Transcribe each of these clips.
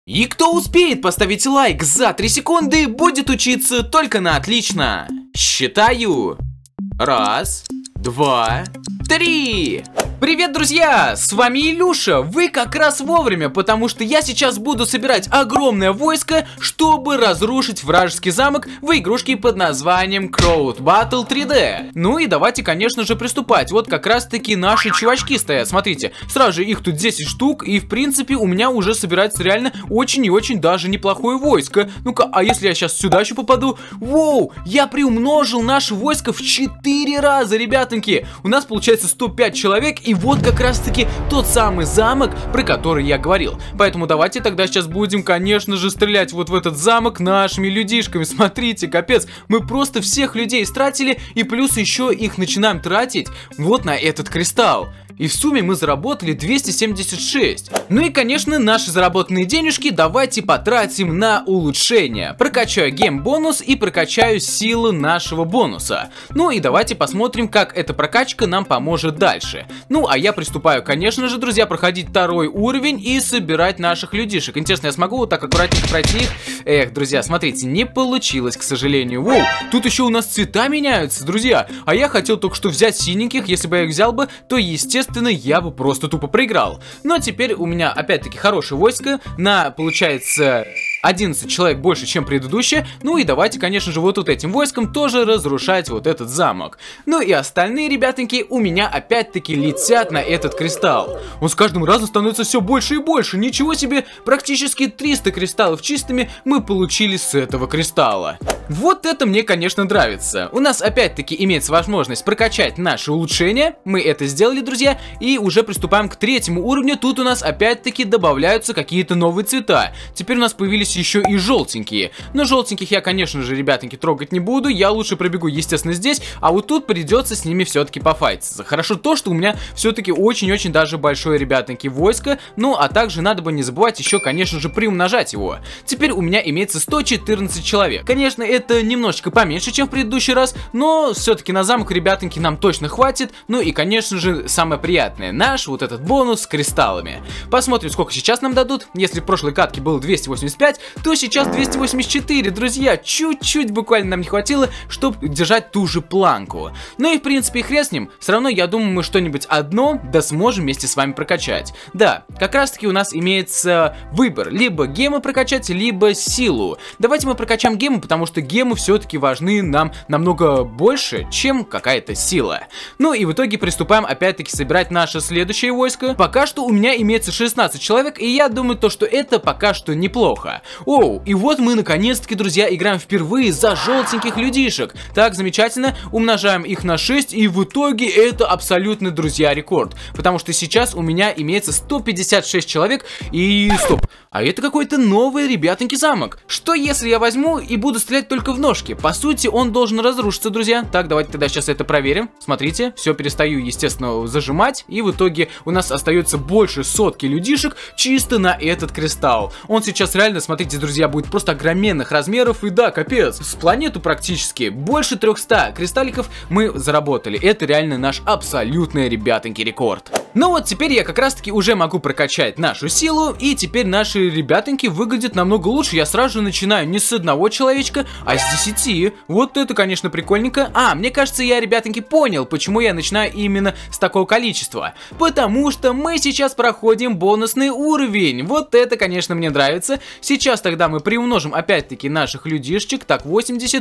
И кто успеет поставить лайк за 3 секунды, будет учиться только на отлично. Считаю. 1, 2, 3. Привет, друзья! С вами Илюша. Вы как раз вовремя, потому что я сейчас буду собирать огромное войско, чтобы разрушить вражеский замок в игрушке под названием Crowd Battle 3D. Ну и давайте, конечно же, приступать. Вот как раз таки наши чувачки стоят. Смотрите, сразу же их тут 10 штук, и в принципе у меня уже собирается реально очень и очень даже неплохое войско. Ну-ка, а если я сейчас сюда еще попаду? Воу, я приумножил наше войско в 4 раза, ребятоньки. У нас получается 105 человек. И вот как раз таки тот самый замок, про который я говорил. Поэтому давайте тогда сейчас будем, конечно же, стрелять вот в этот замок нашими людишками. Смотрите, капец, мы просто всех людей истратили, и плюс еще их начинаем тратить вот на этот кристалл. И в сумме мы заработали 276. Ну и, конечно, наши заработанные денежки давайте потратим на улучшение. Прокачаю гейм-бонус и прокачаю силу нашего бонуса. Ну и давайте посмотрим, как эта прокачка нам поможет дальше. Ну, а я приступаю, конечно же, друзья, проходить 2-й уровень и собирать наших людишек. Интересно, я смогу вот так аккуратненько пройти их? Эх, друзья, смотрите, не получилось, к сожалению. Воу, тут еще у нас цвета меняются, друзья. А я хотел только что взять синеньких. Если бы я их взял бы, то, естественно, я бы просто тупо проиграл. Но теперь у меня опять-таки хорошее войско. Получается, 11 человек больше, чем предыдущее. Ну и давайте, конечно же, вот этим войском тоже разрушать вот этот замок. Ну и остальные, ребятоньки, у меня опять-таки летят на этот кристалл. Он с каждым разом становится все больше и больше. Ничего себе, практически 300 кристаллов чистыми мы получили с этого кристалла. Вот это мне, конечно, нравится. У нас опять-таки имеется возможность прокачать наши улучшения. Мы это сделали, друзья. И уже приступаем к 3-му уровню. Тут у нас опять-таки добавляются какие-то новые цвета. Теперь у нас появились еще и желтенькие. Но желтеньких я, конечно же, ребятоньки, трогать не буду. Я лучше пробегу, естественно, здесь. А вот тут придется с ними все-таки пофайтиться. Хорошо то, что у меня все-таки очень-очень даже большое, ребятоньки, войско. Ну, а также надо бы не забывать еще, конечно же, приумножать его. Теперь у меня имеется 114 человек. Конечно, это немножечко поменьше, чем в предыдущий раз. Но все-таки на замок, ребятоньки, нам точно хватит. Ну и, конечно же, самое приятное, наш вот этот бонус с кристаллами. Посмотрим, сколько сейчас нам дадут. Если в прошлой катке было 285, то сейчас 284, друзья. Чуть-чуть буквально нам не хватило, чтобы держать ту же планку. Ну и в принципе хрен с ним. Все равно, я думаю, мы что-нибудь одно да сможем вместе с вами прокачать. Да, как раз таки у нас имеется выбор. Либо гемы прокачать, либо силу. Давайте мы прокачаем гемы, потому что гемы все-таки важны нам намного больше, чем какая-то сила. Ну и в итоге приступаем опять-таки собирать наше следующее войско. Пока что у меня имеется 16 человек, и я думаю, что это пока что неплохо. Оу, и вот мы наконец-таки, друзья, играем впервые за желтеньких людишек. Так, замечательно, умножаем их на 6, и в итоге это абсолютно, друзья, рекорд. Потому что сейчас у меня имеется 156 человек, и стоп, а это какой-то новый, ребятоньки, замок. Что если я возьму и буду стрелять только в ножки? По сути, он должен разрушиться, друзья. Так, давайте тогда сейчас это проверим. Смотрите, все перестаю, естественно, зажимать, и в итоге у нас остается больше сотки людишек чисто на этот кристалл. Он сейчас реально, смотрите, друзья, будет просто огроменных размеров, и да, капец, с планету практически больше 300 кристалликов мы заработали. Это реально наш абсолютный, ребятоньки, рекорд. Ну вот теперь я как раз таки уже могу прокачать нашу силу, и теперь наши ребятоньки выглядят намного лучше. Я сразу же начинаю не с одного человечка, а с 10. Вот это, конечно, прикольненько. А, мне кажется, я, ребятоньки, понял, почему я начинаю именно с такого количества. Потому что мы сейчас проходим бонусный уровень. Вот это, конечно, мне нравится. Сейчас тогда мы приумножим опять-таки наших людишек. Так, 80,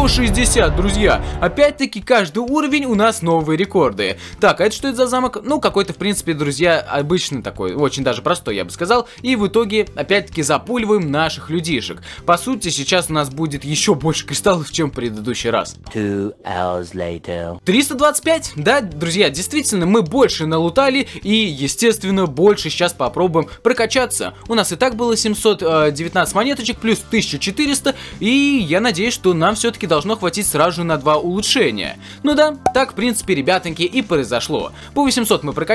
160, друзья. Опять-таки каждый уровень у нас новые рекорды. Так, а это что это за замок? Ну, какой-то, в принципе, друзья, обычный такой, очень даже простой, я бы сказал. И в итоге, опять-таки, запуливаем наших людишек. По сути, сейчас у нас будет еще больше кристаллов, чем в предыдущий раз. 2 hours later. 325? Да, друзья, действительно, мы больше налутали и, естественно, больше сейчас попробуем прокачаться. У нас и так было 719 монеточек плюс 1400, и я надеюсь, что нам все-таки должно хватить сразу же на 2 улучшения. Ну да, так, в принципе, ребятоньки, и произошло. По 800 мы прокачали,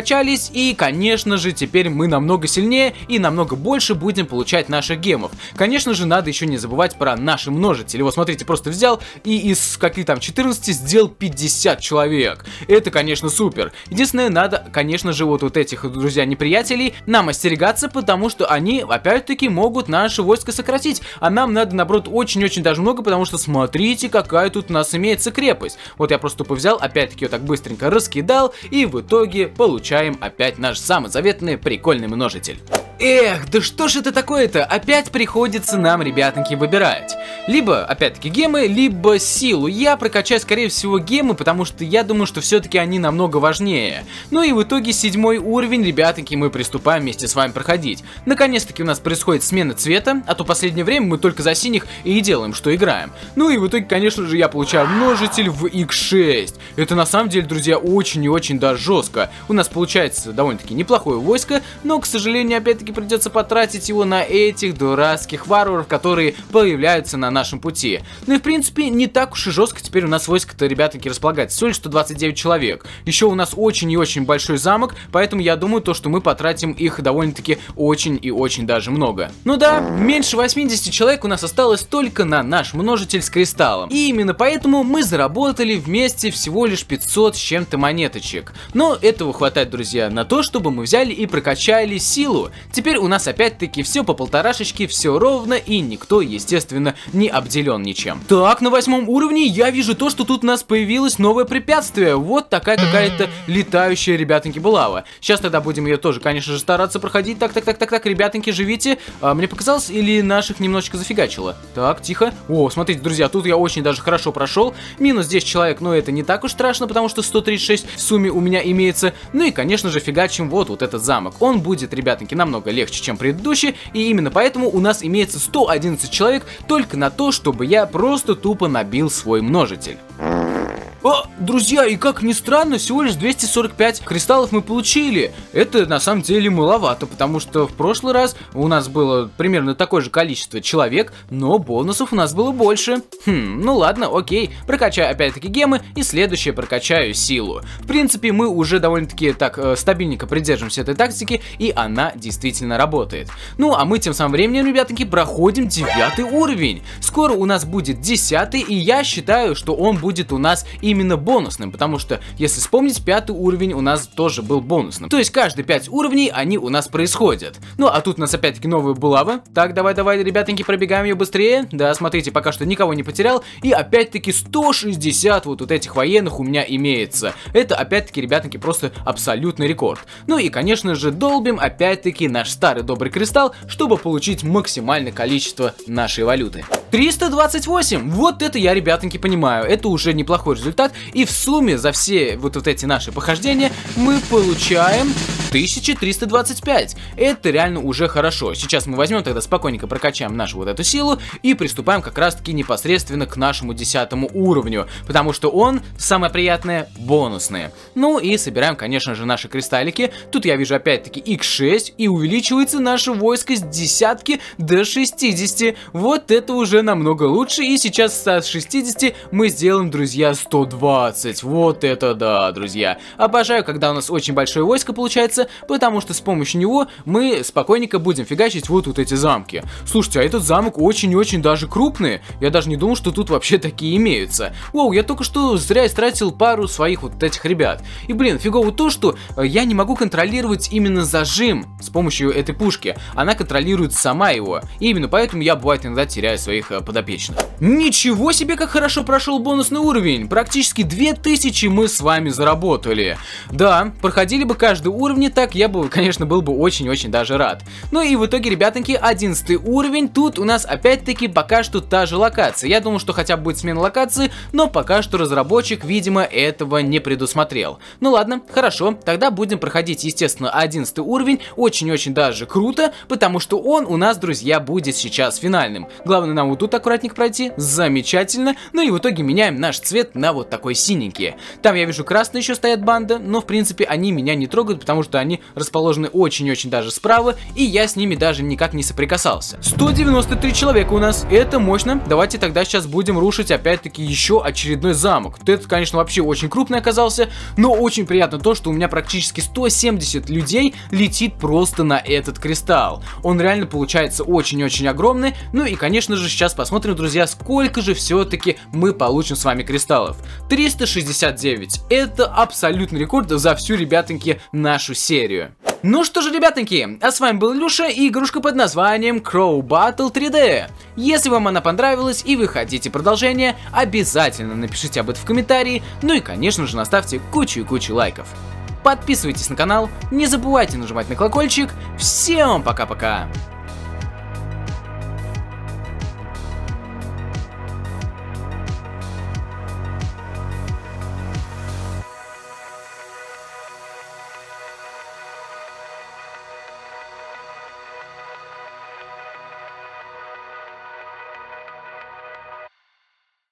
прокачались, и, конечно же, теперь мы намного сильнее и намного больше будем получать наших гемов. Конечно же, надо еще не забывать про наши множители. Вот смотрите, просто взял и из каких там 14 сделал 50 человек. Это, конечно, супер. Единственное, надо, конечно же, вот этих, друзья, неприятелей нам остерегаться, потому что они, опять-таки, могут наше войско сократить. А нам надо, наоборот, очень-очень даже много, потому что смотрите, какая тут у нас имеется крепость. Вот я просто тупо взял, опять-таки, вот так быстренько раскидал, и в итоге получаем опять наш самый заветный прикольный множитель. Эх, да что ж это такое-то? Опять приходится нам, ребятоньки, выбирать. Либо, опять-таки, гемы, либо силу. Я прокачаю, скорее всего, гемы, потому что я думаю, что все-таки они намного важнее. Ну и в итоге 7-й уровень, ребятоньки, мы приступаем вместе с вами проходить. Наконец-таки у нас происходит смена цвета, а то в последнее время мы только за синих и делаем, что играем. Ну и в итоге, конечно же, я получаю множитель в x6. Это на самом деле, друзья, очень и очень даже жестко. У нас получается довольно-таки неплохое войско, но, к сожалению, опять-таки, придется потратить его на этих дурацких варваров, которые появляются на нашем пути. Ну и в принципе не так уж и жестко теперь у нас войско-то, ребятки, располагается. Всего лишь 129 человек. Еще у нас очень и очень большой замок, поэтому я думаю, что мы потратим их довольно-таки очень и очень даже много. Ну да, меньше 80 человек у нас осталось только на наш множитель с кристаллом. И именно поэтому мы заработали вместе всего лишь 500 с чем-то монеточек. Но этого хватает, друзья, на то, чтобы мы взяли и прокачали силу. Теперь у нас опять-таки все по полторашечке, все ровно, и никто, естественно, не обделен ничем. Так, на 8-м уровне я вижу то, что тут у нас появилось новое препятствие. Вот такая какая-то летающая, ребятоньки, булава. Сейчас тогда будем ее тоже, конечно же, стараться проходить. Так, ребятоньки, живите. Мне показалось, или наших немножечко зафигачило? Так, тихо. О, смотрите, друзья, тут я очень даже хорошо прошел. Минус 10 человек, но это не так уж страшно, потому что 136 в сумме у меня имеется. Ну и, конечно же, фигачим вот этот замок. Он будет, ребятоньки, намного легче, чем предыдущий, и именно поэтому у нас имеется 111 человек только на то, чтобы я просто тупо набил свой множитель. О, друзья, и как ни странно, всего лишь 245 кристаллов мы получили. Это на самом деле маловато, потому что в прошлый раз у нас было примерно такое же количество человек, но бонусов у нас было больше. Ну ладно, окей, прокачаю опять-таки гемы, и следующее прокачаю силу. В принципе, мы уже довольно-таки так стабильненько придерживаемся этой тактики, и она действительно работает. Ну, а мы тем самым временем, ребятки, проходим 9-й уровень. Скоро у нас будет 10-й, и я считаю, что он будет у нас именно бонусным, потому что, если вспомнить, 5-й уровень у нас тоже был бонусным. То есть каждые 5 уровней они у нас происходят. Ну, а тут у нас опять-таки новая булава. Так, давай, ребятоньки, пробегаем ее быстрее. Да, смотрите, пока что никого не потерял. И опять-таки 160 вот этих военных у меня имеется. Это, опять-таки, ребятоньки, просто абсолютный рекорд. Ну и, конечно же, долбим опять-таки наш старый добрый кристалл, чтобы получить максимальное количество нашей валюты. 328! Вот это я, ребятоньки, понимаю. Это уже неплохой результат. И в сумме за все вот эти наши похождения мы получаем 1325. Это реально уже хорошо. Сейчас мы возьмем тогда спокойненько прокачаем нашу вот эту силу и приступаем как раз таки непосредственно к нашему 10-му уровню, потому что он, самое приятное, бонусные. Ну и собираем, конечно же, наши кристаллики. Тут я вижу опять-таки x6, и увеличивается наше войско с десятки до 60. Вот это уже намного лучше, и сейчас с 60 мы сделаем, друзья, 120. Вот это да, друзья. Обожаю, когда у нас очень большое войско получается, потому что с помощью него мы спокойненько будем фигачить вот эти замки. Слушайте, а этот замок очень и очень даже крупный. Я даже не думал, что тут вообще такие имеются. Воу, я только что зря истратил пару своих вот этих ребят. И, блин, фигово то, что я не могу контролировать именно зажим с помощью этой пушки. Она контролирует сама его. И именно поэтому я, бывает, иногда теряю своих подопечных. Ничего себе, как хорошо прошел бонусный уровень. Практически 2000 мы с вами заработали. Да, проходили бы каждый уровень так, я бы, конечно, был бы очень-очень даже рад. Ну и в итоге, ребятоньки, 11 уровень. Тут у нас опять-таки пока что та же локация. Я думал, что хотя бы будет смена локации, но пока что разработчик, видимо, этого не предусмотрел. Ну ладно, хорошо, тогда будем проходить, естественно, 11 уровень. Очень-очень даже круто, потому что он у нас, друзья, будет сейчас финальным. Главное нам вот тут аккуратненько пройти. Замечательно. Ну и в итоге меняем наш цвет на вот такой синенький. Там я вижу красные еще стоят банда, но в принципе они меня не трогают, потому что что они расположены очень-очень даже справа, и я с ними даже никак не соприкасался. 193 человека у нас, это мощно. Давайте тогда сейчас будем рушить опять-таки еще очередной замок. Это, конечно, вообще очень крупный оказался, но очень приятно то, что у меня практически 170 людей летит просто на этот кристалл. Он реально получается очень-очень огромный. Ну и, конечно же, сейчас посмотрим, друзья, сколько же все-таки мы получим с вами кристаллов. 369. Это абсолютный рекорд за всю, ребятоньки, нашу серию. Ну что же, ребятоньки, а с вами был Илюша и игрушка под названием Crow Battle 3D. Если вам она понравилась и вы хотите продолжение, обязательно напишите об этом в комментарии, ну и, конечно же, наставьте кучу и кучу лайков. Подписывайтесь на канал, не забывайте нажимать на колокольчик. Всем пока-пока!